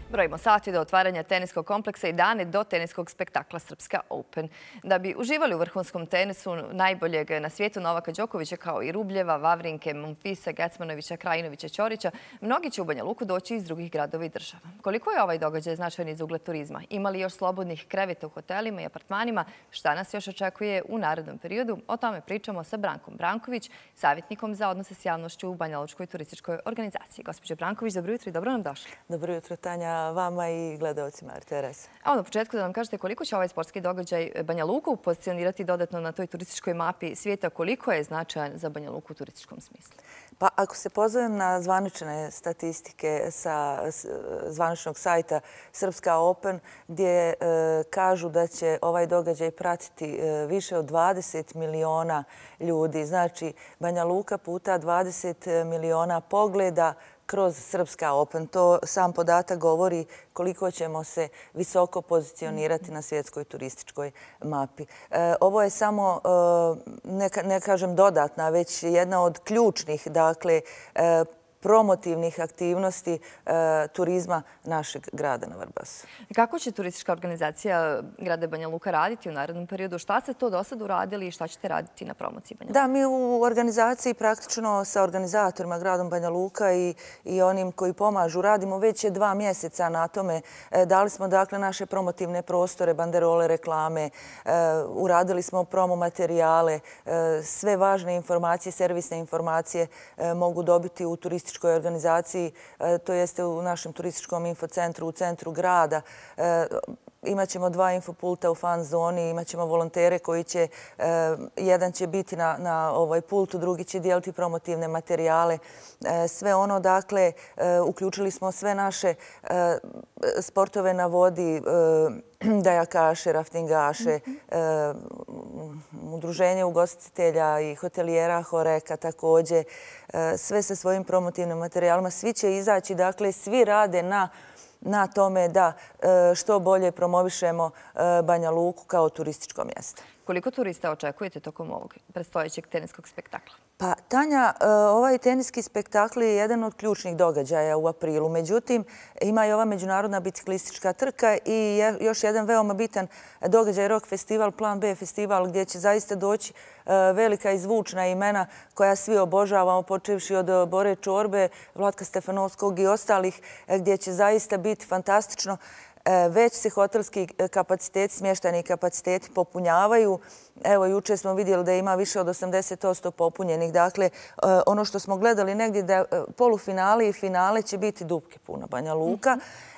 Brojimo sati do otvaranja teniskog kompleksa i dane do teniskog spektakla Srpska Open. Da bi uživali u vrhunskom tenisu najboljeg na svijetu Novaka Đokovića kao i Rubljeva, Vavrinke, Monfisa, Gecmanovića, Krajinovića, Ćorića, mnogi će u Banja Luku doći iz drugih gradova i država. Koliko je ovaj događaj značajan za ugled turizma? Ima li još slobodnih kreveta u hotelima i apartmanima? Šta nas još očekuje u narednom periodu? O tome pričamo sa Brankom Branković, savjetnikom za odnose s javnošću u Banja Lučkoj turističkoj organizaciji. Gospođo Branković, dobro jutro i dobro nam došli. Dobro jutro, Tanja, vama i gledalcima RTS. A na početku da nam kažete koliko će ovaj sportski događaj Banja Luku pozicionirati dodatno na toj turističkoj mapi svijeta, koliko je značajan za Banja Luku u turističkom smislu? Pa ako se pozovem na zvanične statistike sa zvaničnog sajta Srpska Open, gdje kažu da će ovaj događaj pratiti više od 20 miliona ljudi. Znači, Banja Luka puta 20 miliona pogleda kroz Srpska Open. To sam podatak govori koliko ćemo se visoko pozicionirati na svjetskoj turističkoj mapi. Ovo je samo, ne kažem dodatna, već jedna od ključnih, dakle, promotivnih aktivnosti turizma našeg grada na Vrbasu. Kako će turistička organizacija grada Banja Luka raditi u narednom periodu? Šta ste to do sad uradili i šta ćete raditi na promociji Banja Luka? Da, mi u organizaciji praktično sa organizatorima gradom Banja Luka i onim koji pomažu radimo već 2 mjeseca na tome. Dali smo dakle naše promotivne prostore, banderole, reklame, uradili smo promo materijale, sve važne informacije, servisne informacije mogu dobiti u turističkoj organizaciji, to jeste u našem turističkom infocentru, u centru grada. Imaćemo 2 infopulta u fan zoni, imaćemo volontere koji će, jedan će biti na ovaj pultu, drugi će dijeliti promotivne materijale. Sve ono, dakle, uključili smo sve naše sportove na vodi, dajakaše, raftingaše, udruženje ugostitelja i hotelijera Horeka također, sve sa svojim promotivnim materijalima. Svi će izaći, dakle, svi rade na tome da što bolje promovišemo Banja Luku kao turističko mjesto. Koliko turista očekujete tokom ovog predstojećeg teniskog spektakla? Pa, Tanja, ovaj teniski spektakl je jedan od ključnih događaja u aprilu. Međutim, ima i ova međunarodna biciklistička trka i još jedan veoma bitan događaj, rock festival, Plan B festival, gdje će zaista doći velika i zvučna imena koja svi obožavamo, počevši od Bore Čorbe, Vlatka Stefanovskog i ostalih, gdje će zaista biti fantastično. Već se hotelski kapaciteti, smještajni kapaciteti popunjavaju. Evo, juče smo vidjeli da ima više od 80% popunjenih. Dakle, ono što smo gledali negdje da polufinale i finale će biti dupke puna Banja Luka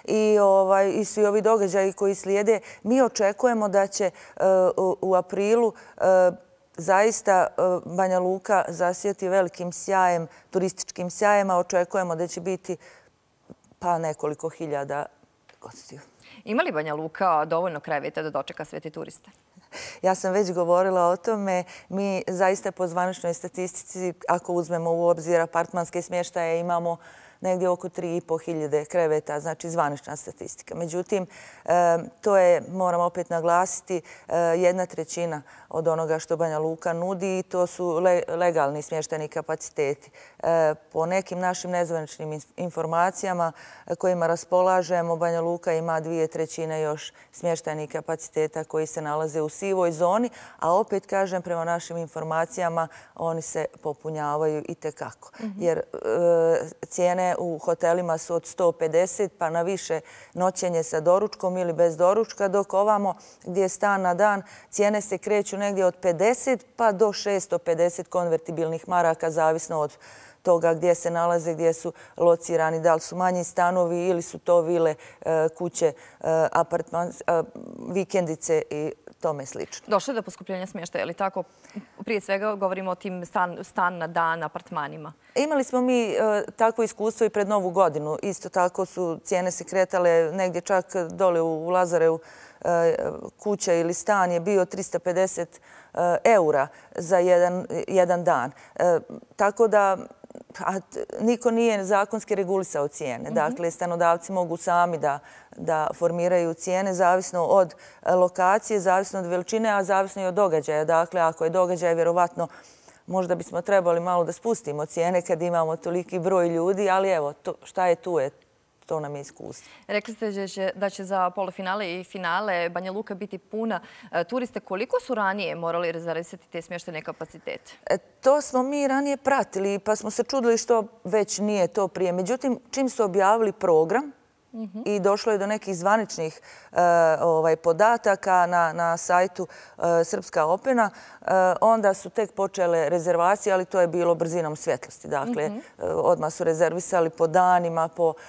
i svi ovi događaji koji slijede. Mi očekujemo da će u aprilu zaista Banja Luka zasijati velikim sjajem, turističkim sjajem, a očekujemo da će biti pa nekoliko hiljada gostiju. Ima li Banja Luka dovoljno kreveta da dočeka sve te turiste? Ja sam već govorila o tome. Mi zaista po zvaničnoj statistici, ako uzmemo u obzir apartmanske smještaje, imamo negdje oko 3.500 kreveta, znači zvanična statistika. Međutim, to je, moram opet naglasiti, 1/3 od onoga što Banja Luka nudi i to su legalni smještajni kapaciteti. Po nekim našim nezvaničnim informacijama kojima raspolažemo, Banja Luka ima 2/3 još smještajnih kapaciteta koji se nalaze u sivoj zoni, a opet kažem, prema našim informacijama, oni se popunjavaju i tekako. Jer cijene u hotelima su od 150 pa na više noćenje sa doručkom ili bez doručka, dok ovamo gdje je stan na dan cijene se kreću negdje od 50 pa do 650 konvertibilnih maraka, zavisno od toga gdje se nalaze, gdje su locirani, da li su manji stanovi ili su to vile, kuće, vikendice i tome slično. Došlo je do poskupljenja smještaja, ali tako? Prije svega govorimo o tim stan na dan apartmanima. Imali smo mi takvo iskustvo i pred Novu godinu. Isto tako su cijene se kretale negdje čak dole u Lazarevu. Kuća ili stan je bio 350 € za jedan dan. Tako da niko nije zakonski regulisao cijene. Dakle, stanodavci mogu sami da formiraju cijene zavisno od lokacije, zavisno od veličine, a zavisno i od događaja. Dakle, ako je događaj, vjerovatno možda bismo trebali malo da spustimo cijene kad imamo toliki broj ljudi, ali evo, šta je tu je. to nam je iskustvo. Rekli ste da će za polufinale i finale Banja Luka biti puna turista. Koliko su ranije morali rezervisati te smještene kapacitete? To smo mi ranije pratili pa smo se čudili što već nije to prije. Međutim, čim su objavili program i došlo je do nekih zvaničnih podataka na sajtu Srpska Opena, onda su tek počele rezervacije, ali to je bilo brzinom svjetlosti. Dakle, odmah su rezervisali po danima,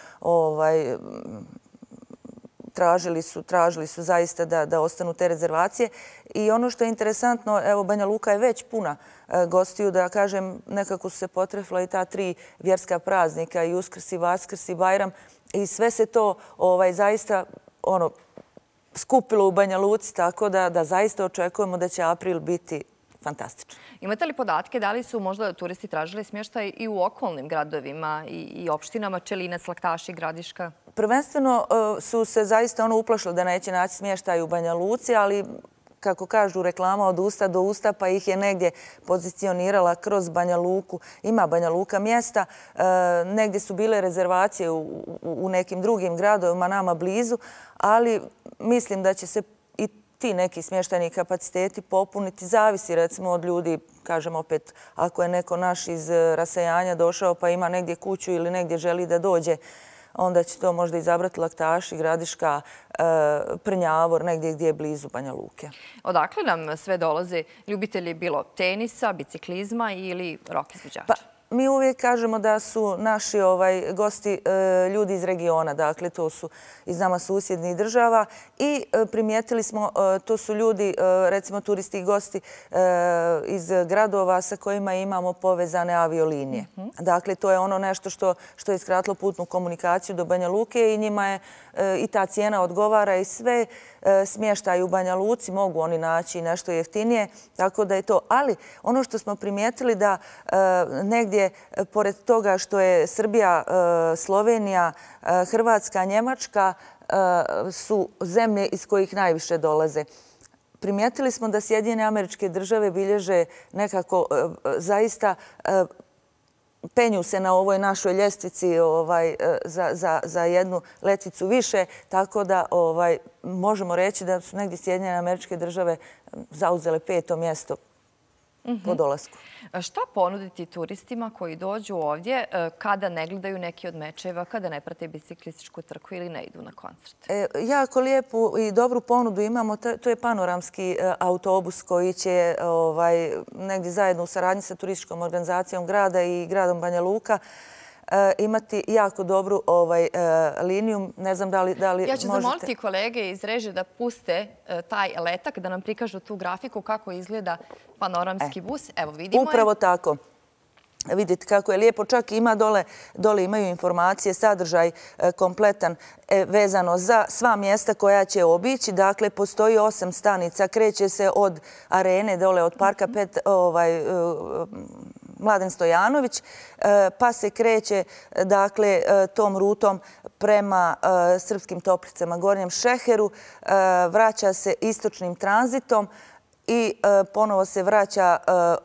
tražili su zaista da ostanu te rezervacije. I ono što je interesantno, evo, Banja Luka je već puna gostiju, da kažem, nekako su se potrefila i ta 3 vjerska praznika, i Uskrs, i Vaskrs, i Bajram. I sve se to zaista skupilo u Banja Luci, tako da zaista očekujemo da će april biti fantastičan. Imate li podatke da li su možda turisti tražili smještaj i u okolnim gradovima i opštinama Čelinac, Laktaši, Gradiška? Prvenstveno su se zaista uplašili da neće naći smještaj u Banja Luci, ali kako kažu reklama od usta do usta, pa ih je negdje pozicionirala kroz Banja Luku. Ima Banja Luka mjesta. Negdje su bile rezervacije u nekim drugim gradovima nama blizu, ali mislim da će se i ti neki smještajni kapaciteti popuniti. Zavisi recimo od ljudi, kažem opet, ako je neko naš iz rasejanja došao pa ima negdje kuću ili negdje želi da dođe, onda će to možda izabrati Laktaši, Gradiška, Prnjavor, negdje gdje je blizu Banja Luke. Odakle nam sve dolaze ljubitelji bilo tenisa, biciklizma ili rock izvođača? Mi uvijek kažemo da su naši gosti ljudi iz regiona, dakle to su iz nama susjednih država i primijetili smo, to su ljudi, recimo turisti i gosti iz gradova sa kojima imamo povezane aviolinije. Dakle, to je ono nešto što je skratilo putnu komunikaciju do Banja Luke i njima je i ta cijena odgovara i sve smještaj u Banja Luci mogu oni naći nešto jeftinije, tako da je to. Ali ono što smo primijetili da negdje, pored toga što je Srbija, Slovenija, Hrvatska, Njemačka su zemlje iz kojih najviše dolaze. Primijetili smo da Sjedinjene Američke Države bilježe nekako zaista penju se na ovoj našoj ljestvici za jednu letvicu više, tako da možemo reći da su negdje Sjedinjene Američke Države zauzele 5. mjesto po dolasku. Šta ponuditi turistima koji dođu ovdje kada ne gledaju neki od mečeva, kada ne prate biciklističku trku ili ne idu na koncert? Jako lijepu i dobru ponudu imamo. To je panoramski autobus koji će negdje zajedno u saradnji sa turističkom organizacijom grada i gradom Banja Luka imati jako dobru liniju. Ne znam da li možete... Ja ću zamoliti kolege iz režije da puste taj letak, da nam prikažu tu grafiku kako izgleda panoramski bus. Evo, vidimo je. Upravo tako. Vidite kako je lijepo. Čak ima dole imaju informacije, sadržaj kompletan vezano za sva mjesta koja će obići. Dakle, postoji 8 stanica. Kreće se od arene dole, od parka Mladen Stojanović, pa se kreće tom rutom prema Srpskim Toplicama, Gornjem Šeheru, vraća se istočnim tranzitom i ponovo se vraća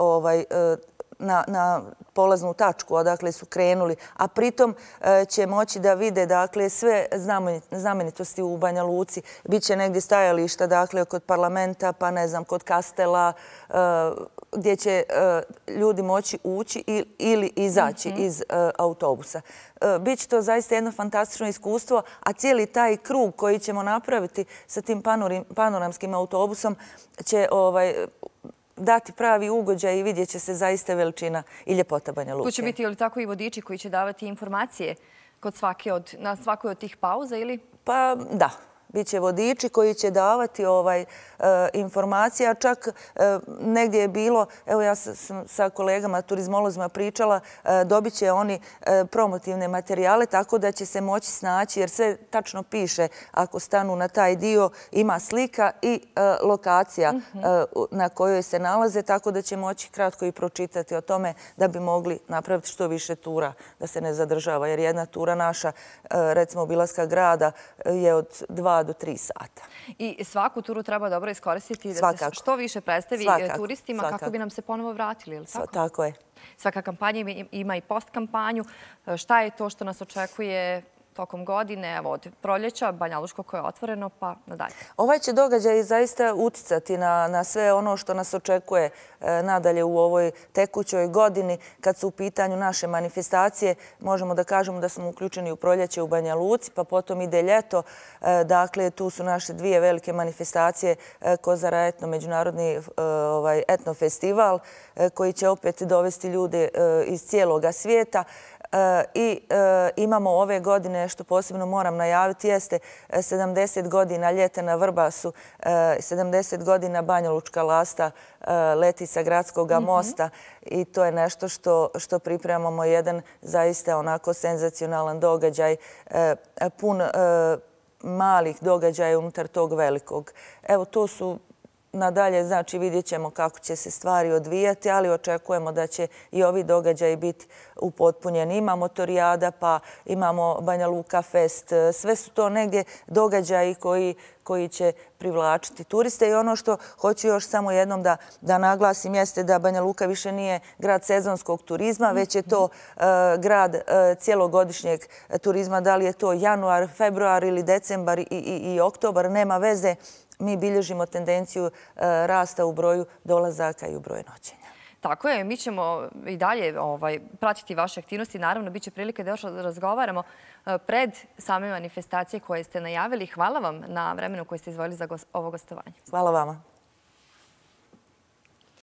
na polaznu tačku odakle su krenuli, a pritom će moći da vide sve znamenitosti u Banja Luci. Biće negdje stajališta kod parlamenta, pa ne znam, kod Kastela, gdje će ljudi moći ući ili izaći iz autobusa. Biće to zaista jedno fantastično iskustvo, a cijeli taj krug koji ćemo napraviti sa tim panoramskim autobusom će dati pravi ugođaj i vidjet će se zaista veličina i ljepota Banja Luke. Tu će biti ili tako i vodiči koji će davati informacije na svakoj od tih pauza ili? Pa da. Biće vodiči koji će davati informacije, a čak negdje je bilo, evo ja sam sa kolegama turizmolozima pričala, dobit će oni promotivne materijale tako da će se moći snaći jer sve tačno piše ako stanu na taj dio, ima slika i lokacija na kojoj se nalaze, tako da će moći kratko i pročitati o tome da bi mogli napraviti što više tura, da se ne zadržava, jer jedna tura naša, recimo obilaska grada, je od 2 do 3 sata. I svaku turu treba dobro iskoristiti da se što više predstavi turistima kako bi nam se ponovo vratili, ili tako? Tako je. Svaka kampanja ima i post-kampanju. Šta je to što nas očekuje tokom godine, evo od proljeća, Banja Lučko koje je otvoreno, pa nadalje. Ovaj će događaj zaista uticati na sve ono što nas očekuje nadalje u ovoj tekućoj godini. Kad su u pitanju naše manifestacije, možemo da kažemo da smo uključeni u proljeće u Banja Luci, pa potom ide ljeto. Dakle, tu su naše dvije velike manifestacije, Kozara etno, međunarodni etnofestival, koji će opet dovesti ljude iz cijeloga svijeta. I imamo ove godine, što posebno moram najaviti, jeste 70 godina ljeta na Vrbasu, 70 godina Banja Lučka lasta leti sa gradskog mosta i to je nešto što pripremamo, jedan zaista onako senzacionalan događaj, pun malih događaja unutar tog velikog. Evo, to su nadalje, znači vidjet ćemo kako će se stvari odvijati, ali očekujemo da će i ovi događaji biti upotpunjeni. Imamo Torijada, pa imamo Banja Luka Fest. Sve su to negdje događaji koji će privlačiti turiste. I ono što hoću još samo jednom da naglasim jeste da Banja Luka više nije grad sezonskog turizma, već je to grad cijelogodišnjeg turizma. Da li je to januar, februar ili decembar i oktobar, nema veze. Mi bilježimo tendenciju rasta u broju dolazaka i u broju noćenja. Tako je, mi ćemo i dalje pratiti vaše aktivnosti. Naravno, bit će prilike da još razgovaramo pred same manifestacije koje ste najavili. Hvala vam na vremenu koje ste izdvojili za ovo gostovanje. Hvala vama.